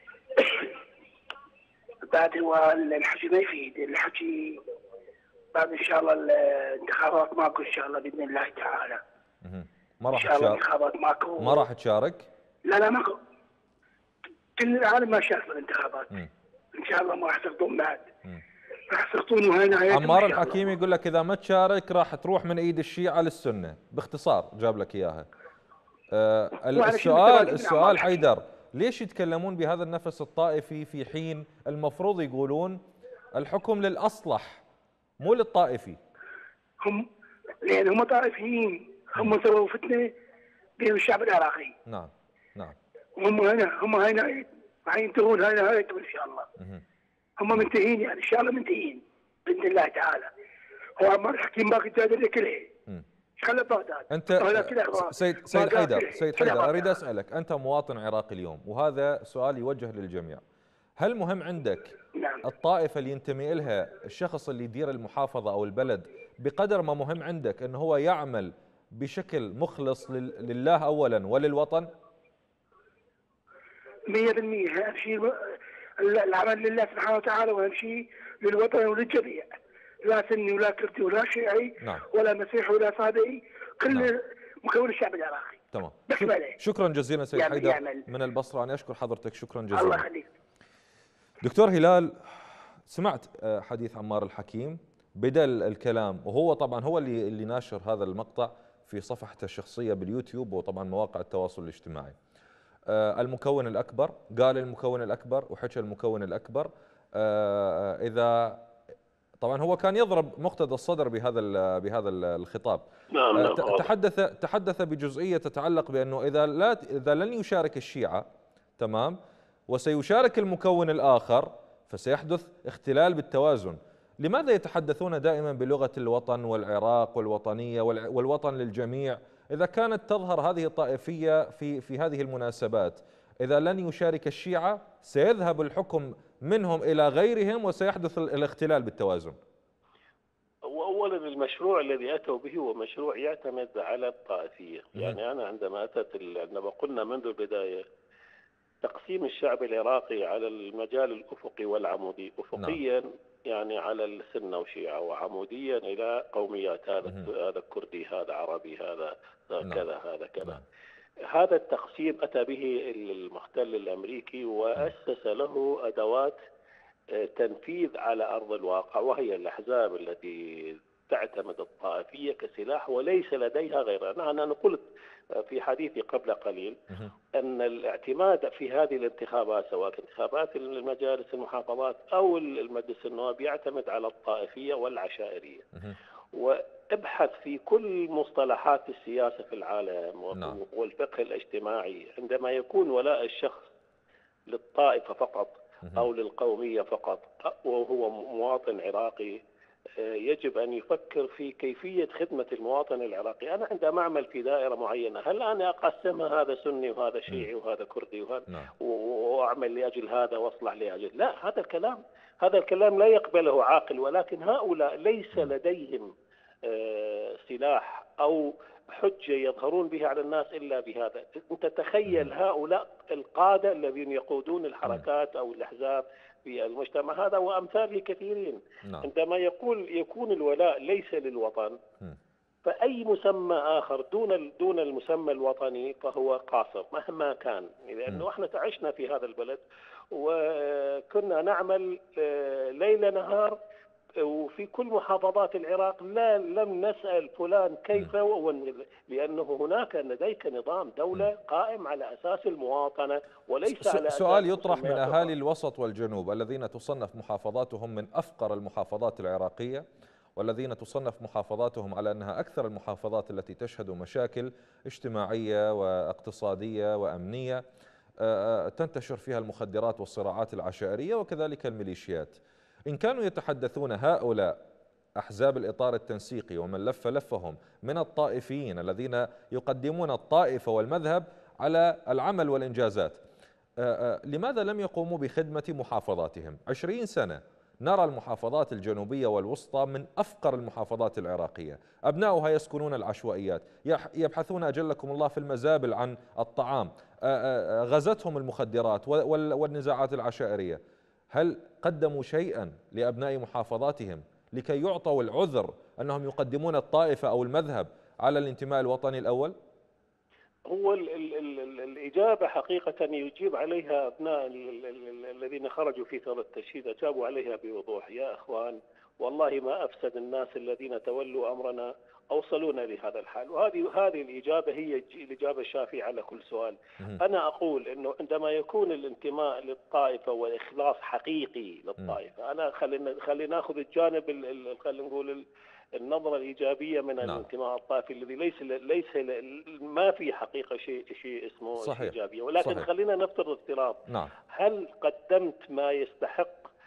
بعد هو الحكي ما يفيد، الحكي بعد إن شاء الله الانتخابات ماكو إن شاء الله بإذن الله تعالى. ما راح تشارك؟ الانتخابات ماكو. ما راح تشارك؟ لا لا ماكو. كل العالم ما شارك بالانتخابات. مم. إن شاء الله ما راح يسقطون بعد. راح يسقطون وهنا. عمار الحكيم يقول لك إذا ما تشارك راح تروح من إيد الشيعة للسنة، باختصار جاب لك إياها. آه السؤال السؤال حيدر، ليش يتكلمون بهذا النفس الطائفي في حين المفروض يقولون الحكم للأصلح مو للطائفي؟ هم لأن هم طائفيين، هم سووا فتنة بين الشعب العراقي. نعم نعم. هم هنا هم هنا حينتهون هنا هنا ان شاء الله. هم منتهين يعني ان شاء الله منتهين باذن الله تعالى. هو عمار الحكيم باقي تادر كلها. خلى بغداد. انت سيد سيد حيدر سيد حيدر اريد اسالك، انت مواطن عراقي اليوم وهذا سؤال يوجه للجميع. هل مهم عندك نعم. الطائفه اللي ينتمي لها الشخص اللي يدير المحافظه او البلد بقدر ما مهم عندك انه هو يعمل بشكل مخلص لله اولا وللوطن؟ مية بالمية. اهم شيء العمل لله سبحانه وتعالى، واهم شيء للوطن وللجميع، لا سني ولا كردي ولا شيعي. نعم. ولا مسيحي ولا صابئي، كل نعم. مكون الشعب العراقي. تمام. شكرا جزيلا سيد حيدر يعمل. من البصره. انا اشكر حضرتك شكرا جزيلا. الله يخليك. دكتور هلال، سمعت حديث عمار الحكيم، بدا الكلام وهو طبعا هو اللي اللي ناشر هذا المقطع في صفحته الشخصيه باليوتيوب وطبعا مواقع التواصل الاجتماعي. المكون الأكبر، قال المكون الأكبر وحكى المكون الأكبر. إذا طبعا هو كان يضرب مقتدى الصدر بهذا بهذا الخطاب. نعم. تحدث تحدث بجزئية تتعلق بأنه إذا لا إذا لن يشارك الشيعة تمام وسيشارك المكون الآخر فسيحدث اختلال بالتوازن. لماذا يتحدثون دائما بلغة الوطن والعراق والوطنية والوطن للجميع إذا كانت تظهر هذه الطائفية في في هذه المناسبات؟ إذا لن يشارك الشيعة سيذهب الحكم منهم إلى غيرهم وسيحدث الاختلال بالتوازن. أولا المشروع الذي أتوا به هو مشروع يعتمد على الطائفية. يعني أنا عندما أتت عندما قلنا منذ البداية تقسيم الشعب العراقي على المجال الأفقي والعمودي. أفقيا نعم. يعني على السنة وشيعة، وعموديا إلى قوميات، هذا هذا كردي، هذا عربي، هذا كذا نعم. هذا كذا نعم. هذا التقسيم أتى به المحتل الأمريكي وأسس له أدوات تنفيذ على أرض الواقع، وهي الأحزاب التي تعتمد الطائفية كسلاح وليس لديها غيرها. أنا قلت في حديثي قبل قليل أن الاعتماد في هذه الانتخابات سواء انتخابات المجالس المحافظات أو المجلس النواب يعتمد على الطائفية والعشائرية. وابحث في كل مصطلحات السياسة في العالم والفقه الاجتماعي، عندما يكون ولاء الشخص للطائفة فقط أو للقومية فقط وهو مواطن عراقي، يجب أن يفكر في كيفية خدمة المواطن العراقي. أنا عندما أعمل في دائرة معينة هل أنا أقسمها هذا سني وهذا شيعي وهذا كردي وهذا وأعمل لأجل هذا وأصلح لأجل؟ لا، هذا الكلام هذا الكلام لا يقبله عاقل. ولكن هؤلاء ليس لديهم سلاح أو حجة يظهرون بها على الناس إلا بهذا. أنت تخيل هؤلاء القادة الذين يقودون الحركات أو الأحزاب في المجتمع هذا وأمثاله كثيرين. نعم. عندما يقول يكون الولاء ليس للوطن فأي مسمى آخر دون دون المسمى الوطني فهو قاصر مهما كان، لأنه احنا عشنا في هذا البلد وكنا نعمل ليل نهار وفي كل محافظات العراق لا لم نسأل فلان كيف، لأنه هناك لديك نظام دولة قائم على أساس المواطنة وليس على أساس. سؤال يطرح من أهالي الوسط والجنوب الذين تصنف محافظاتهم من أفقر المحافظات العراقية والذين تصنف محافظاتهم على أنها أكثر المحافظات التي تشهد مشاكل اجتماعية واقتصادية وأمنية تنتشر فيها المخدرات والصراعات العشائرية وكذلك الميليشيات. إن كانوا يتحدثون هؤلاء أحزاب الإطار التنسيقي ومن لف لفهم من الطائفيين الذين يقدمون الطائفة والمذهب على العمل والإنجازات، لماذا لم يقوموا بخدمة محافظاتهم؟ عشرين سنة نرى المحافظات الجنوبية والوسطى من أفقر المحافظات العراقية، أبناؤها يسكنون العشوائيات، يبحثون أجلكم الله في المزابل عن الطعام، غزتهم المخدرات والنزاعات العشائرية. هل قدموا شيئا لأبناء محافظاتهم لكي يعطوا العذر أنهم يقدمون الطائفة أو المذهب على الانتماء الوطني الأول؟ هو ال ال ال الإجابة حقيقة يجيب عليها أبناء الذين خرجوا في ثورة التشييد، أجابوا عليها بوضوح. يا أخوان، والله ما أفسد الناس الذين تولوا أمرنا أوصلونا لهذا الحال. وهذه هذه الإجابة هي الإجابة الشافية على كل سؤال. أنا أقول أنه عندما يكون الانتماء للطائفة وإخلاص حقيقي للطائفة، أنا خلينا خلينا ناخذ الجانب خلينا نقول النظرة الإيجابية من نعم. الانتماء الطائفي الذي ليس ليس ما في حقيقة شيء شيء اسمه صحيح. إيجابية، ولكن صحيح. خلينا نفترض افتراض نعم. هل قدمت ما يستحق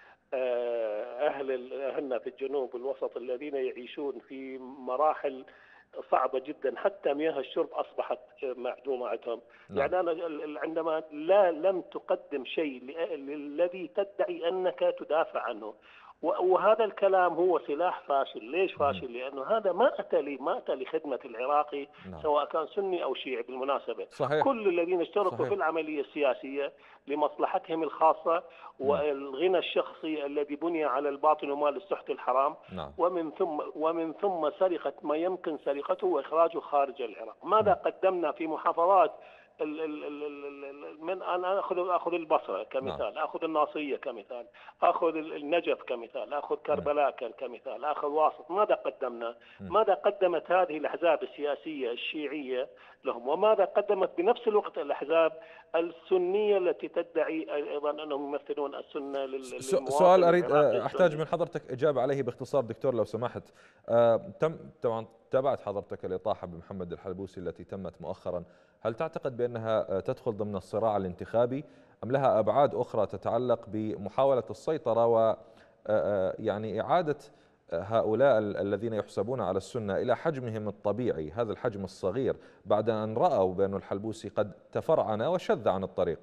أهل أهلنا في الجنوب والوسط الذين يعيشون في مراحل صعبة جدا، حتى مياه الشرب أصبحت معدومة عندهم. نعم. يعني أنا عندما لا لم تقدم شيء للذي تدعي أنك تدافع عنه، وهذا الكلام هو سلاح فاشل. ليش فاشل؟ لأنه هذا ما أتى لي ما أتى لخدمة العراقي. نعم. سواء كان سني أو شيعي بالمناسبة. صحيح. كل الذين اشتركوا صحيح. في العملية السياسية لمصلحتهم الخاصة والغنى الشخصي الذي بني على الباطل ومال السحت الحرام. نعم. ومن ثم ومن ثم سرقة ما يمكن سرقته وإخراجه خارج العراق. ماذا نعم. قدمنا في محافظات ال ال ال من انا اخذ اخذ البصره كمثال، نعم. اخذ الناصريه كمثال، اخذ النجف كمثال، اخذ كربلاء كمثال، اخذ واسط. ماذا قدمنا؟ م. ماذا قدمت هذه الاحزاب السياسيه الشيعيه لهم؟ وماذا قدمت بنفس الوقت الاحزاب السنيه التي تدعي ايضا انهم يمثلون السنه للمواطن؟ سؤال اريد احتاج من حضرتك اجابه عليه باختصار دكتور لو سمحت. آه تم طبعا تابعت حضرتك الاطاحه بمحمد الحلبوسي التي تمت مؤخرا، هل تعتقد بأنها تدخل ضمن الصراع الانتخابي أم لها أبعاد أخرى تتعلق بمحاولة السيطرة و يعني إعادة هؤلاء الذين يحسبون على السنة إلى حجمهم الطبيعي، هذا الحجم الصغير، بعد أن رأوا بأن الحلبوسي قد تفرعن وشذ عن الطريق؟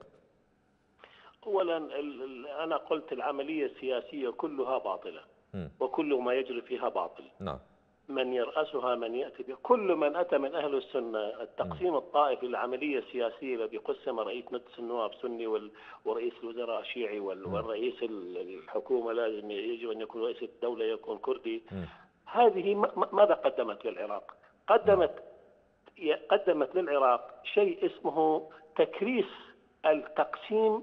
أولا أنا قلت العملية السياسية كلها باطلة م. وكل ما يجري فيها باطل. نعم. من يرأسها من يأتي به، كل من أتى من أهل السنة. التقسيم الطائفي للعملية السياسية الذي قسم رئيس مجلس النواب سني ورئيس الوزراء شيعي والرئيس الحكومة لازم يجب أن يكون رئيس الدولة يكون كردي. هذه ماذا قدمت للعراق؟ قدمت قدمت للعراق شيء اسمه تكريس التقسيم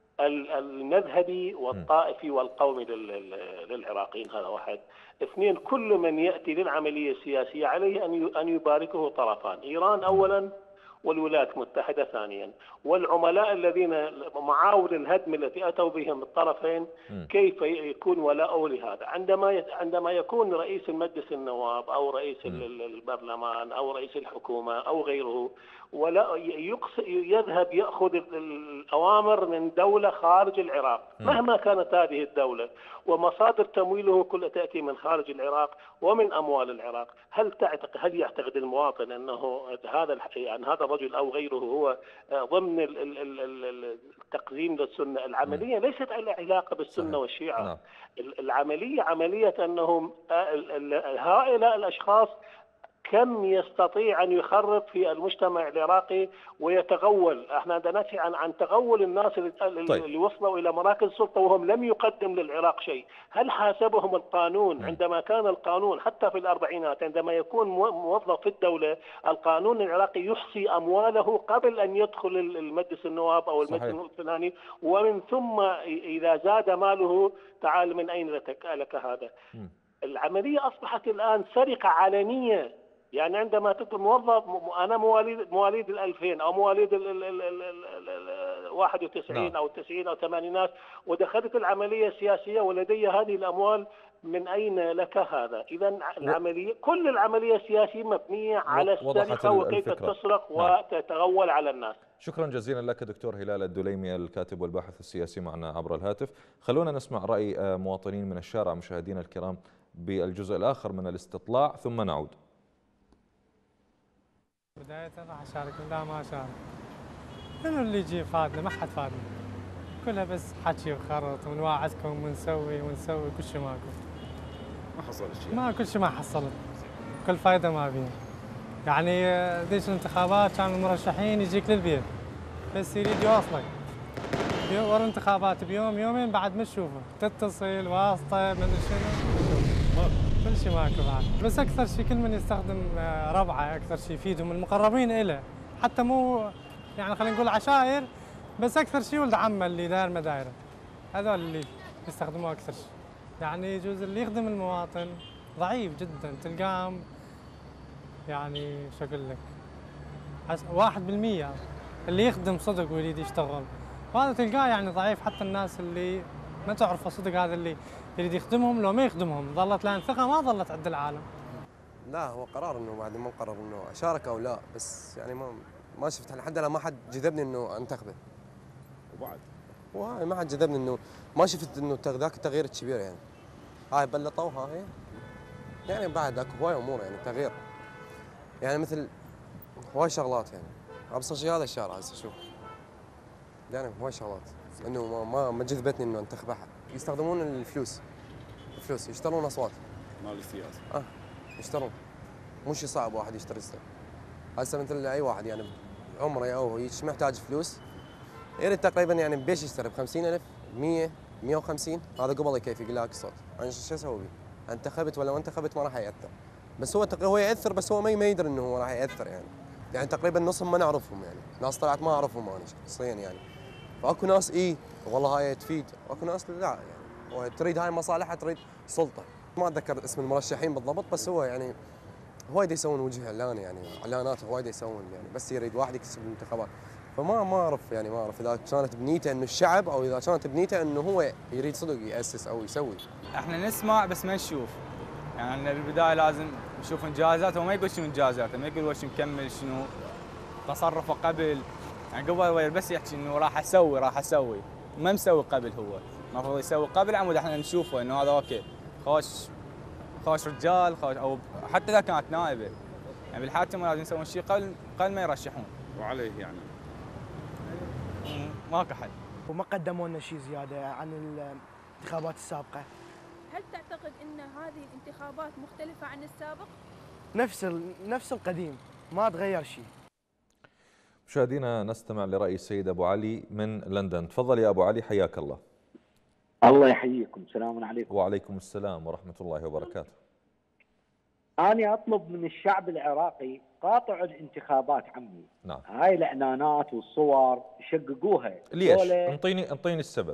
المذهبي والطائفي والقومي للعراقيين. هذا واحد. اثنين، كل من يأتي للعملية السياسية عليه أن يباركه طرفان، إيران أولا والولايات المتحدة ثانيا، والعملاء الذين معاول الهدم التي أتوا بهم الطرفين كيف يكون ولاءه لهذا؟ عندما عندما يكون رئيس المجلس النواب أو رئيس البرلمان أو رئيس الحكومة أو غيره ولا يذهب يأخذ الأوامر من دولة خارج العراق مهما كانت هذه الدولة، ومصادر تمويله كلها تأتي من خارج العراق ومن أموال العراق، هل تعتقد هل يعتقد المواطن أنه هذا يعني هذا الرجل أو غيره هو ضمن التقديم للسنة؟ العملية ليست على علاقة بالسنة والشيعة. العملية عملية أنهم هؤلاء الأشخاص كم يستطيع أن يخرب في المجتمع العراقي ويتغول. احنا عندنا نحكي عن عن تغول الناس اللي, طيب. اللي وصلوا إلى مراكز السلطة وهم لم يقدم للعراق شيء. هل حاسبهم القانون عندما كان القانون حتى في الأربعينات عندما يكون موظف في الدولة القانون العراقي يحصي أمواله قبل أن يدخل المجلس النواب أو المجلس الفلاني، ومن ثم إذا زاد ماله تعال من أين لك هذا؟ م. العملية أصبحت الآن سرقة علنية. يعني عندما تكون موظف أنا مواليد مواليد الألفين أو مواليد ال ال ال ال واحد وتسعين أو تسعين أو ثمانينات ودخلت العملية السياسية ولدي هذه الأموال، من أين لك هذا؟ إذا العملية كل العملية السياسية مبنية على السرقة وكيف تسرق وتتغول على الناس. شكرا جزيلا لك دكتور هلال الدليمي الكاتب والباحث السياسي معنا عبر الهاتف. خلونا نسمع رأي مواطنين من الشارع مشاهدينا الكرام بالجزء الآخر من الاستطلاع ثم نعود. بداية راح أشارك لا ما أشارك، منو اللي يجي فادنا؟ ما حد فادنا، كلها بس حكي وخرط ونواعدكم ونسوي ونسوي كل شيء ماكو، ما حصلت شيء، ما كل شيء ما حصلت، كل فايدة ما بيه. يعني ذيك الانتخابات كانوا المرشحين يجيك للبيت بس يريد يوصلك ورا الانتخابات بيوم يومين بعد ما تشوفه تتصل واسطة ما ادري شنو، كل شيء ماكو بعد. بس اكثر شيء كل من يستخدم ربعه اكثر شيء يفيدهم المقربين له، حتى مو يعني خلينا نقول عشائر، بس اكثر شيء ولد عمه اللي داير مدايره، هذول اللي يستخدموه اكثر شيء. يعني يجوز اللي يخدم المواطن ضعيف جدا، تلقاه يعني شو اقول لك واحد بالمية اللي يخدم صدق ويريد يشتغل، وهذا تلقاه يعني ضعيف. حتى الناس اللي ما تعرفه صدق هذا اللي يريد يخدمهم لو ما يخدمهم ظلت لان ثقه ما ظلت عند العالم. لا هو قرار انه بعد ما قرر انه اشارك او لا، بس يعني ما ما شفت لحد الان ما حد جذبني انه انتخبه. وبعد وهاي ما حد جذبني انه ما شفت انه ذاك التغيير الكبير يعني. هاي بلطوها هاي يعني بعد اكو هواي امور يعني تغيير. يعني مثل هواي شغلات يعني ابسط شيء هذا الشارع هسه شوف. يعني هواي شغلات انه ما ما جذبتني انه انتخب احد. يستخدمون الفلوس الفلوس يشترون اصوات مال السياسه. اه يشترون مو شيء صعب واحد يشتري سلاح. هسه مثل اي واحد يعني عمره او هيك محتاج فلوس يريد تقريبا يعني بيش يشتري ب خمسين ألف مية مية وخمسين هذا قبل يكيف يقول لك الصوت. انا شو اسوي بيه؟ انتخبت ولا ما انتخبت ما راح ياثر. بس هو هو ياثر بس هو ما يدري انه هو راح ياثر يعني. يعني تقريبا نصهم ما نعرفهم يعني، ناس طلعت ما اعرفهم انا شخصيا يعني. فاكو ناس اي والله هاي تفيد، واكو ناس لا يعني تريد هاي مصالحها تريد سلطه. ما اتذكر اسم المرشحين بالضبط بس هو يعني هوايد يسوون وجه اعلان يعني اعلانات هوايد يسوون يعني بس يريد واحد يكسب الانتخابات. فما ما اعرف يعني ما اعرف اذا كانت بنيته انه الشعب او اذا كانت بنيته انه هو يريد صدق ياسس او يسوي. احنا نسمع بس ما نشوف. يعني بالبدايه لازم نشوف انجازاته وما يقول شنو انجازاته، ما يقول وش مكمل شنو تصرفه قبل. يعني قبل بس يحكي انه راح اسوي راح اسوي، ما مسوي قبل. هو المفروض يسوي قبل عمود احنا نشوفه انه هذا اوكي خوش خوش رجال خوش او حتى اذا كانت نائبه. يعني بالحاكم لازم يسوون شيء قبل قبل ما يرشحون. وعليه يعني ماكو حل. وما قدموا لنا شيء زياده عن الانتخابات السابقه. هل تعتقد ان هذه الانتخابات مختلفه عن السابق؟ نفس نفس القديم ما تغير شيء. مشاهدينا نستمع لرأي السيد أبو علي من لندن. تفضل يا أبو علي حياك الله. الله يحييكم. السلام عليكم. وعليكم السلام ورحمة الله وبركاته. أنا أطلب من الشعب العراقي قاطعوا الانتخابات عمي. نعم. هاي الإعلانات والصور شققوها. ليش؟ انطيني انطيني السبب.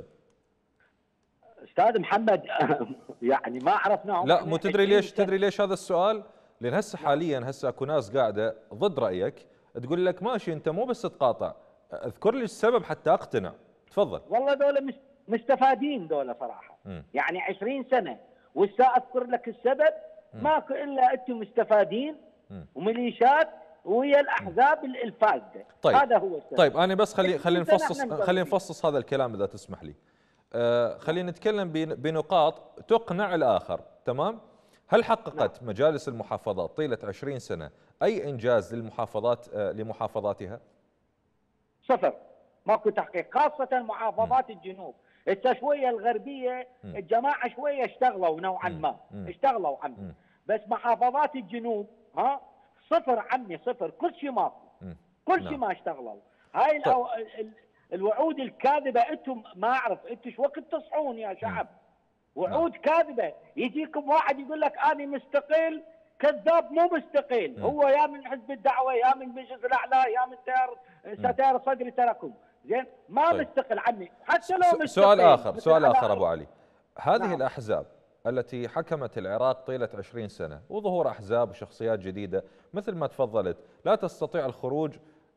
أستاذ محمد يعني ما عرفناهم. لا مو تدري ليش تدري ليش هذا السؤال؟ لأن هسه حاليا هسه اكو ناس قاعدة ضد رأيك تقول لك ماشي انت مو بس تقاطع، اذكر لي السبب حتى اقتنع. تفضل. والله دولة مستفادين دولة صراحة. م. يعني عشرين سنة والسا اذكر لك السبب ماكو الا انتم مستفادين م. وميليشيات ويا الاحزاب الفاسده. طيب. هذا هو السبب. طيب انا بس خلي خلينا نفصص خلينا نفصص هذا الكلام اذا تسمح لي. آه خلينا نتكلم بنقاط تقنع الاخر، تمام؟ هل حققت نعم. مجالس المحافظات طيله عشرين سنه اي انجاز للمحافظات آه لمحافظاتها؟ صفر، ماكو تحقيق، خاصه محافظات الجنوب. هسه شويه الغربيه م. الجماعه شويه اشتغلوا نوعا ما، م. اشتغلوا عمي، م. بس محافظات الجنوب ها صفر عمي صفر، كل شيء ماكو، كل شيء ما اشتغلوا. هاي الأو... ال... الوعود الكاذبه انتم ما اعرف انتم شو وقت تصحون يا شعب؟ م. وعود م. كاذبه، يجيكم واحد يقول لك انا مستقل، كذاب مو مستقل، م. هو يا من حزب الدعوه يا من مجلس الاعلى يا من تيار ستار صدري تركم. زين ما طيب. مستقل عني حتى لو مستقل. سؤال اخر سؤال اخر ابو علي، هذه نعم. الاحزاب التي حكمت العراق طيله عشرين سنه وظهور احزاب وشخصيات جديده مثل ما تفضلت لا تستطيع الخروج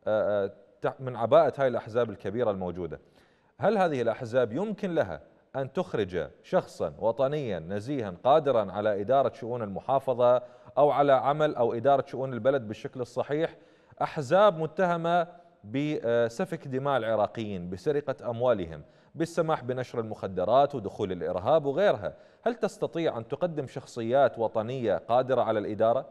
من عباءه هاي الاحزاب الكبيره الموجوده، هل هذه الاحزاب يمكن لها ان تخرج شخصا وطنيا نزيها قادرا على اداره شؤون المحافظه او على عمل او اداره شؤون البلد بالشكل الصحيح؟ احزاب متهمه بسفك دماء العراقيين، بسرقة أموالهم، بالسماح بنشر المخدرات ودخول الإرهاب وغيرها، هل تستطيع أن تقدم شخصيات وطنية قادرة على الإدارة؟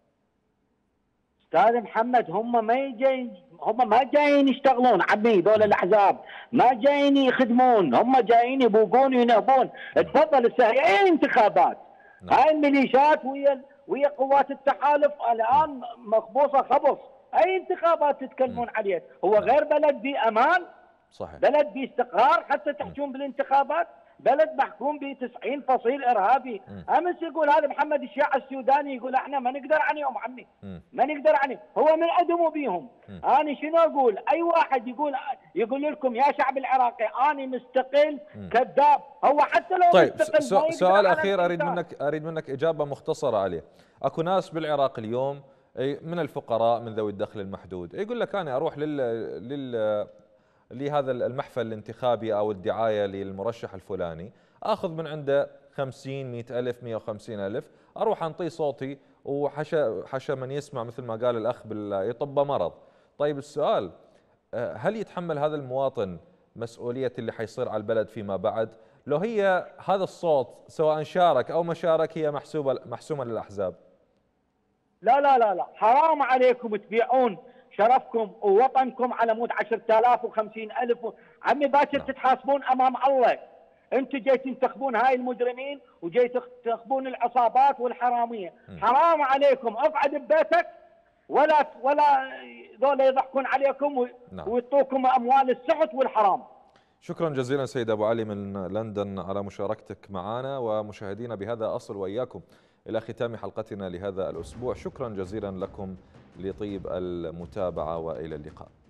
أستاذ محمد هم ما يجين هم ما جايين يشتغلون عمي، دول الأحزاب ما جايين يخدمون، هم جايين يبوقون وينهبون. تفضل هسه هي انتخابات، نعم. هاي الميليشيات ويا ويا قوات التحالف الآن مخبوصة خبص. اي انتخابات تتكلمون عليها؟ هو غير بلد بي امان؟ صحيح. بلد بي استقرار حتى تحجون بالانتخابات؟ بلد محكوم به تسعين فصيل ارهابي. امس يقول هذا محمد الشيع السوداني يقول احنا ما نقدر عنهم عمي، ما نقدر عنهم، هو من عدموا بيهم. انا شنو اقول؟ اي واحد يقول يقول لكم يا شعب العراقي انا مستقل كذاب، هو حتى لو طيب مستقل. سؤال اخير اريد منك اريد منك اجابه مختصره عليه. اكو ناس بالعراق اليوم من الفقراء من ذوي الدخل المحدود يقول لك انا اروح لل لل لهذا المحفل الانتخابي او الدعايه للمرشح الفلاني، اخذ من عنده خمسين مئة ألف مئة وخمسين ألف، اروح انطيه صوتي وحشا حشا من يسمع مثل ما قال الاخ يطب مرض. طيب السؤال، هل يتحمل هذا المواطن مسؤوليه اللي حيصير على البلد فيما بعد؟ لو هي هذا الصوت سواء شارك او ما شارك هي محسوبه محسومه للاحزاب. لا لا لا لا، حرام عليكم تبيعون شرفكم ووطنكم على مود عشرة آلاف وخمسين ألف و... عمي باكر تتحاسبون امام الله. انتم جاي تنتخبون هاي المجرمين وجاي تنتخبون العصابات والحراميه. م. حرام عليكم، اقعد ببيتك ولا ولا ذولا يضحكون عليكم و... نعم. ويعطوكم اموال السحت والحرام. شكرا جزيلا سيد ابو علي من لندن على مشاركتك معنا، ومشاهدينا بهذا اصل واياكم الى ختام حلقتنا لهذا الاسبوع. شكرا جزيلا لكم لطيب المتابعة وإلى اللقاء.